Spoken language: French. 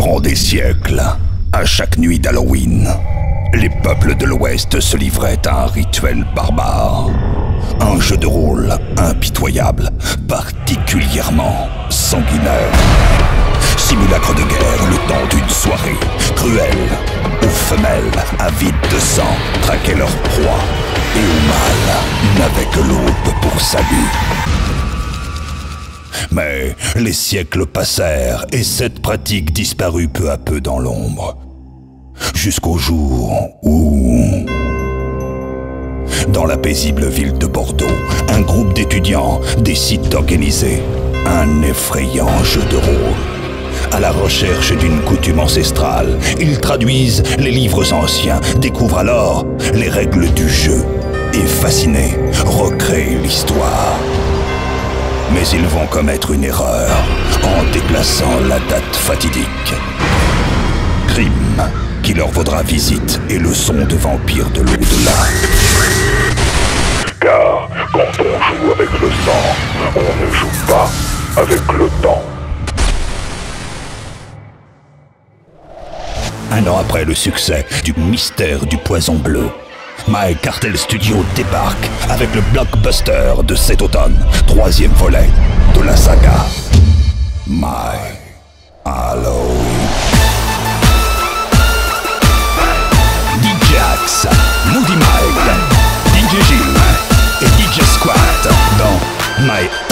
Durant des siècles, à chaque nuit d'Halloween, les peuples de l'Ouest se livraient à un rituel barbare. Un jeu de rôle impitoyable, particulièrement sanguinaire. Simulacre de guerre le temps d'une soirée cruelle, où femelles avides de sang traquaient leur proie et où mâles n'avaient que l'aube pour salut. Mais les siècles passèrent et cette pratique disparut peu à peu dans l'ombre. Jusqu'au jour où, dans la paisible ville de Bordeaux, un groupe d'étudiants décide d'organiser un effrayant jeu de rôle. À la recherche d'une coutume ancestrale, ils traduisent les livres anciens, découvrent alors les règles du jeu et, fascinés, recréent l'histoire. Mais ils vont commettre une erreur en déplaçant la date fatidique. Crime qui leur vaudra visite et leçon de vampires de l'au-delà. Car quand on joue avec le sang, on ne joue pas avec le temps. Un an après le succès du Mystère du Poison Bleu, My Cartel Studio débarque avec le blockbuster de cet automne, 3e volet de la saga My Halloween. DJ Axe, Moody Mike, DJ Gilles et DJ Squat dans My